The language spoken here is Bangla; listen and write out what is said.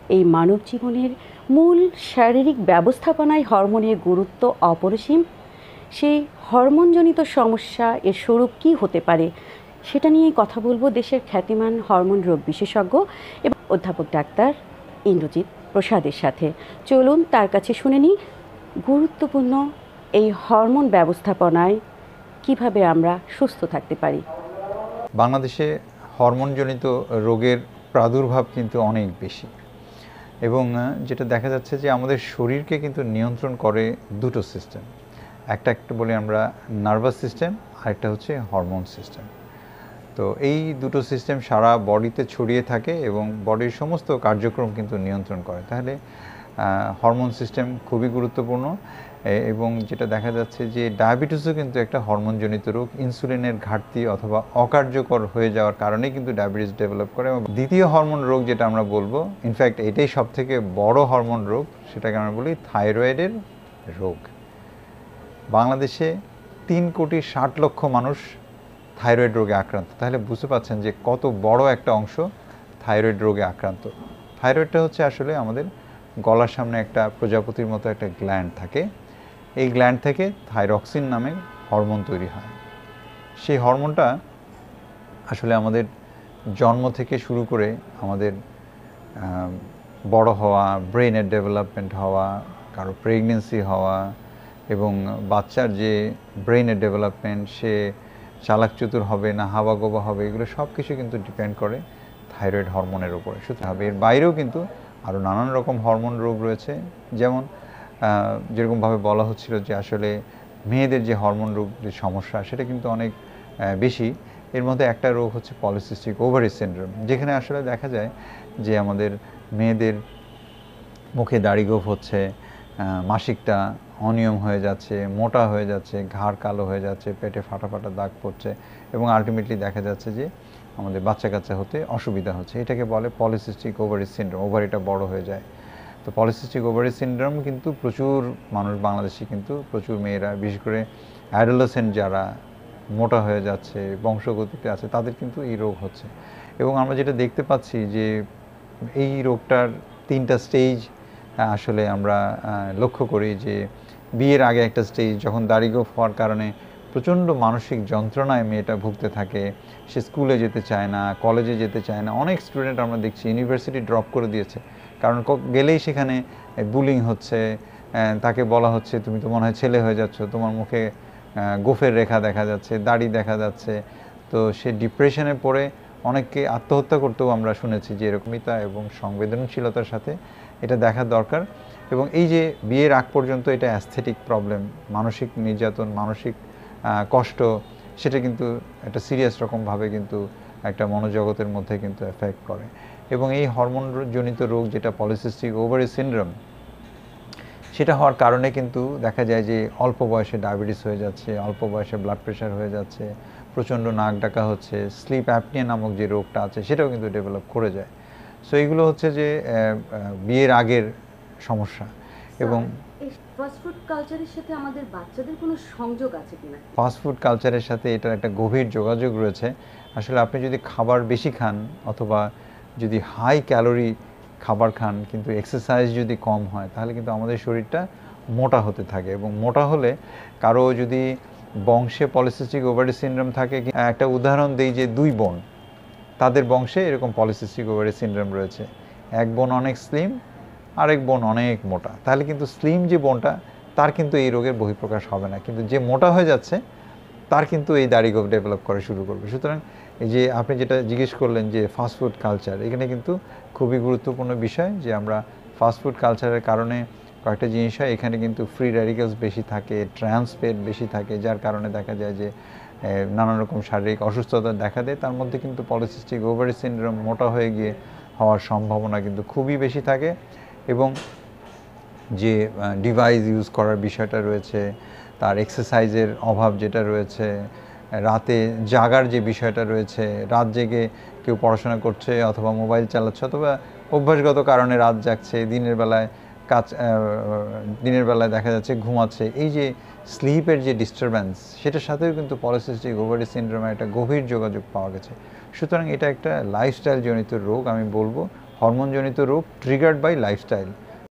এই মানব জীবনের মূল শারীরিক ব্যবস্থাপনায় হরমোনের গুরুত্ব অপরিসীম। সেই হরমোনজনিত সমস্যা এর স্বরূপ কী হতে পারে সেটা নিয়েই কথা বলবো দেশের খ্যাতিমান হরমোন রোগ বিশেষজ্ঞ এবং অধ্যাপক ডাক্তার ইন্দ্রজিৎ প্রসাদের সাথে। চলুন তার কাছে শুনে নিই গুরুত্বপূর্ণ এই হরমোন ব্যবস্থাপনায় কিভাবে আমরা সুস্থ থাকতে পারি। বাংলাদেশে হরমোনজনিত রোগের প্রাদুর্ভাব কিন্তু অনেক বেশি, এবং যেটা দেখা যাচ্ছে যে আমাদের শরীরকে কিন্তু নিয়ন্ত্রণ করে দুটো সিস্টেম। একটা বলি আমরা নার্ভাস সিস্টেম, আরেকটা হচ্ছে হরমোন সিস্টেম। তো এই দুটো সিস্টেম সারা বডিতে ছড়িয়ে থাকে এবং বডির সমস্ত কার্যক্রম কিন্তু নিয়ন্ত্রণ করে। তাহলে হরমোন সিস্টেম খুবই গুরুত্বপূর্ণ। এবং যেটা দেখা যাচ্ছে যে ডায়াবেটিসও কিন্তু একটা হরমোনজনিত রোগ। ইনসুলিনের ঘাটতি অথবা অকার্যকর হয়ে যাওয়ার কারণে কিন্তু ডায়াবেটিস ডেভেলপ করে। এবং দ্বিতীয় হরমোন রোগ যেটা আমরা বলবো, ইনফ্যাক্ট এটাই সবথেকে বড় হরমোন রোগ, সেটাকে আমরা বলি থাইরয়েডের রোগ। বাংলাদেশে 3,60,00,000 মানুষ থাইরয়েড রোগে আক্রান্ত। তাহলে বুঝতে পারছেন যে কত বড় একটা অংশ থাইরয়েড রোগে আক্রান্ত। থাইরয়েডটা হচ্ছে আসলে আমাদের গলার সামনে একটা প্রজাপতির মতো একটা গ্ল্যান্ড থাকে। এই গ্ল্যান্ড থেকে থাইরক্সিন নামে হরমোন তৈরি হয়। সেই হরমোনটা আসলে আমাদের জন্ম থেকে শুরু করে আমাদের বড় হওয়া, ব্রেনের ডেভেলপমেন্ট হওয়া, কারো প্রেগনেন্সি হওয়া এবং বাচ্চার যে ব্রেনের ডেভেলপমেন্ট, সে চালাকচতুর হবে না হাবাগোবা হবে, এগুলো সব কিছু কিন্তু ডিপেন্ড করে থাইরয়েড হরমোনের উপরে। সুতরাং এর বাইরেও কিন্তু আরও নানান রকম হরমোন রোগ রয়েছে। যেমন যেরকমভাবে বলা হচ্ছিল যে আসলে মেয়েদের যে হরমোন রোগ যে সমস্যা, সেটা কিন্তু অনেক বেশি। এর মধ্যে একটা রোগ হচ্ছে পলিসিস্টিক ওভারি সিনড্রোম, যেখানে আসলে দেখা যায় যে আমাদের মেয়েদের মুখে দাড়িগোঁফ হচ্ছে, মাসিকটা অনিয়ম হয়ে যাচ্ছে, মোটা হয়ে যাচ্ছে, ঘাড় কালো হয়ে যাচ্ছে, পেটে ফাটা ফাটা দাগ পড়ছে, এবং আলটিমেটলি দেখা যাচ্ছে যে আমাদের বাচ্চা কাচ্চা হতে অসুবিধা হচ্ছে। এটাকে বলে পলিসিস্টিক ওভারি সিনড্রোম। ওভারিটা বড় হয়ে যায়। তো পলিসিস্টিক ওভারি সিনড্রোম কিন্তু প্রচুর মানুষ বাংলাদেশে, কিন্তু প্রচুর মেয়েরা, বিশেষ করে অ্যাডোলেসেন্ট যারা মোটা হয়ে যাচ্ছে, বংশগতিতে আছে, তাদের কিন্তু এই রোগ হচ্ছে। এবং আমরা যেটা দেখতে পাচ্ছি যে এই রোগটার 3টা স্টেজ আসলে আমরা লক্ষ্য করি। যে বিয়ের আগে একটা স্টেজ, যখন দাড়িগোঁফ হওয়ার কারণে প্রচণ্ড মানসিক যন্ত্রণায় মেয়েটা ভুগতে থাকে, সে স্কুলে যেতে চায় না, কলেজে যেতে চায় না। অনেক স্টুডেন্ট আমরা দেখছি ইউনিভার্সিটি ড্রপ করে দিয়েছে, কারণ গেলেই সেখানে বুলিং হচ্ছে, তাকে বলা হচ্ছে তুমি তো মনে হয় ছেলে হয়ে যাচ্ছ, তোমার মুখে গোফের রেখা দেখা যাচ্ছে, দাড়ি দেখা যাচ্ছে। তো সে ডিপ্রেশনে পড়ে অনেককে আত্মহত্যা করতেও আমরা শুনেছি। যে এরকমিতা এবং সংবেদনশীলতার সাথে এটা দেখা দরকার। এবং এই যে বিয়ের আগ পর্যন্ত এটা অ্যাস্থেটিক প্রবলেম, মানসিক নির্যাতন, মানসিক কষ্ট, সেটা কিন্তু একটা সিরিয়াস রকমভাবে কিন্তু একটা মনোজগতের মধ্যে কিন্তু এফেক্ট করে। এবং এই হরমোনজনিত রোগ যেটা পলিসিস্টিক ওভারি সিনড্রোম, সেটা হওয়ার কারণে কিন্তু দেখা যায় যে অল্প বয়সে ডায়াবেটিস হয়ে যাচ্ছে, অল্প বয়সে ব্লাড প্রেশার হয়ে যাচ্ছে, প্রচণ্ড নাক ডাকা হচ্ছে, স্লিপ অ্যাপনিয়া নামক যে রোগটা আছে সেটাও কিন্তু ডেভেলপ করে যায়। সো এইগুলো হচ্ছে যে বিয়ের আগের সমস্যা। এবং ফাস্টফুড কালচারের সাথে আমাদের বাচ্চাদের কোনো সংযোগ আছে কিনা? ফাস্টফুড কালচারের সাথে এটার একটা গভীর যোগাযোগ রয়েছে। আসলে আপনি যদি খাবার বেশি খান অথবা যদি হাই ক্যালোরি খাবার খান, কিন্তু এক্সারসাইজ যদি কম হয়, তাহলে কিন্তু আমাদের শরীরটা মোটা হতে থাকে। এবং মোটা হলে কারো যদি বংশে পলিসিস্টিক ওভারি সিনড্রোম থাকে, একটা উদাহরণ দিই যে 2 বোন, তাদের বংশে এরকম পলিসিস্টিক ওভারি সিনড্রোম রয়েছে। এক বোন অনেক স্লিম, আরেক বোন অনেক মোটা। তাহলে কিন্তু স্লিম যে বোনটা, তার কিন্তু এই রোগের বহিঃপ্রকাশ হবে না, কিন্তু যে মোটা হয়ে যাচ্ছে তার কিন্তু এই দাড়িগোঁফ ডেভেলপ করা শুরু করবে। সুতরাং এই যে আপনি যেটা জিজ্ঞেস করলেন যে ফাস্টফুড কালচার, এখানে কিন্তু খুবই গুরুত্বপূর্ণ বিষয়। যে আমরা ফাস্টফুড কালচারের কারণে কয়েকটা জিনিস হয়, এখানে কিন্তু ফ্রি র্যাডিক্যালস বেশি থাকে, ট্রান্স ফ্যাট বেশি থাকে, যার কারণে দেখা যায় যে নানান রকম শারীরিক অসুস্থতা দেখা দেয়। তার মধ্যে কিন্তু পলিসিস্টিক ওভারি সিনড্রোম, মোটা হয়ে গিয়ে হওয়ার সম্ভাবনা কিন্তু খুবই বেশি থাকে। এবং যে ডিভাইস ইউজ করার বিষয়টা রয়েছে, তার এক্সারসাইজের অভাব যেটা রয়েছে, রাতে জাগার যে বিষয়টা রয়েছে, রাত জেগে কেউ পড়াশোনা করছে অথবা মোবাইল চালাচ্ছে অথবা অভ্যাসগত কারণে রাত জাগছে, দিনের বেলায় দেখা যাচ্ছে ঘুমাচ্ছে, এই যে স্লিপের যে ডিস্টারবেন্স, সেটার সাথেও কিন্তু পলিসিস্টিক ওভারি সিনড্রোমের একটা গভীর যোগাযোগ পাওয়া গেছে। সুতরাং এটা একটা লাইফস্টাইল জনিত রোগ। আমি বলবো হরমোনজনিত রোগ ট্রিগার্ড বাই লাইফস্টাইল।